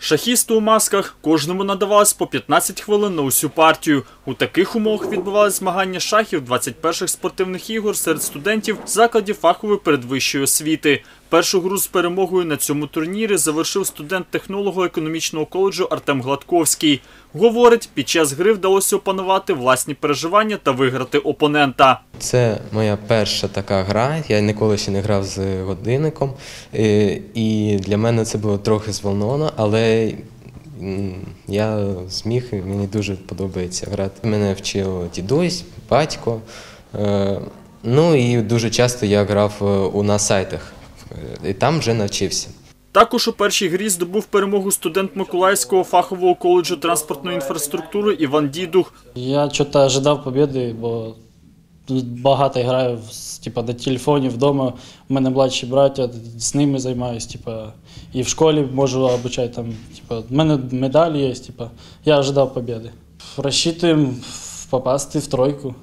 Шахісти у масках, кожному надавалось по 15 хвилин на усю партію. У таких умовах відбувалися змагання шахів 21-х спортивних ігор серед студентів закладів фахової передвищої освіти. Першу гру з перемогою на цьому турнірі завершив студент технолого-економічного коледжу Артем Гладковський. Говорить, під час гри вдалося опанувати власні переживання та виграти опонента. Це моя перша така гра, я ніколи ще не грав з годинником. І для мене це було трохи зволновано, але я зміг, і мені дуже подобається грати. Мене вчив дідусь, батько, ну і дуже часто я грав на сайтах, і там вже навчився. Також у першій грі здобув перемогу студент Миколаївського фахового коледжу транспортної інфраструктури Іван Дідух. Я щось очікував перемоги, бо багато граю на телефоні вдома. У мене младші браття, з ними займаюся. І в школі можу обучати. У мене медалі є. Я очікував перемоги. Розраховуємо попасти в тройку.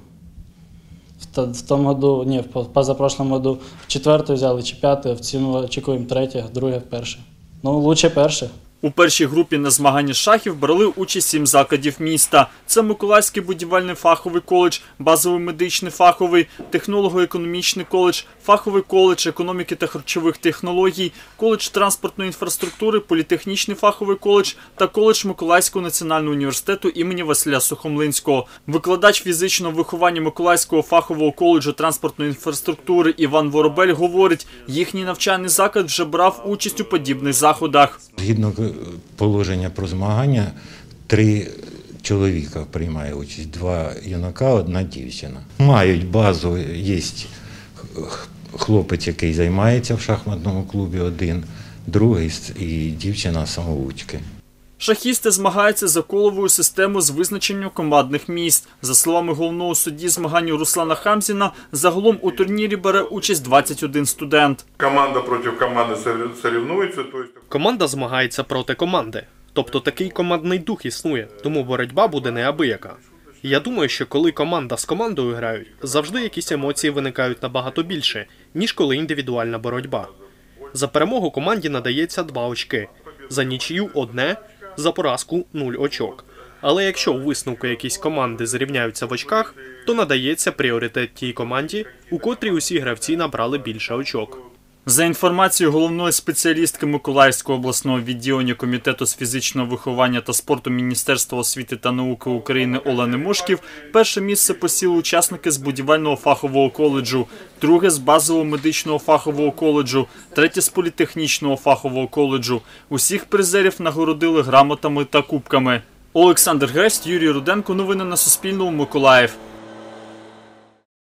В тому году, ні, в позапрошлому году четверте взяли чи п'яте, в цьому очікуємо третє, друге, перше. Ну, лучше перше. У першій групі на змаганні з шахів брали участь 7 закладів міста. Це Миколаївський будівельний фаховий коледж, базовий медичний фаховий, технолого-економічний коледж, фаховий коледж економіки та харчових технологій, коледж транспортної інфраструктури, політехнічний фаховий коледж та коледж Миколаївського національного університету імені Василя Сухомлинського. Викладач фізичного виховання Миколаївського фахового коледжу транспортної інфраструктури Іван Воробель говорить, їхній навчальний заклад вже брав участь у подібних заходах. Згідно положення про змагання, 3 чоловіка приймає участь, 2 юнака, 1 дівчина. Мають базу, є хлопець, який займається в шахматному клубі, 1, другий і дівчина-самоучки. Шахісти змагаються за коловою системою з визначенням командних місць. За словами головного судді змагань Руслана Хамзіна, загалом у турнірі бере участь 21 студент. Команда проти команди соревнується. Команда змагається проти команди. Тобто такий командний дух існує, тому боротьба буде неабияка. Я думаю, що коли команда з командою грають, завжди якісь емоції виникають набагато більше, ніж коли індивідуальна боротьба. За перемогу команді надається 2 очки, за нічию – 1, за поразку – 0 очок. Але якщо у висновку якісь команди зрівняються в очках, то надається пріоритет тій команді, у котрій усі гравці набрали більше очок. За інформацією головної спеціалістки Миколаївського обласного відділення Комітету з фізичного виховання та спорту Міністерства освіти та науки України Олени Мошків, перше місце посіли учасники з будівельного фахового коледжу, друге з базового медичного фахового коледжу, третє з політехнічного фахового коледжу. Усіх призерів нагородили грамотами та кубками. Олександр Грест, Юрій Руденко. Новини на Суспільному. Миколаїв.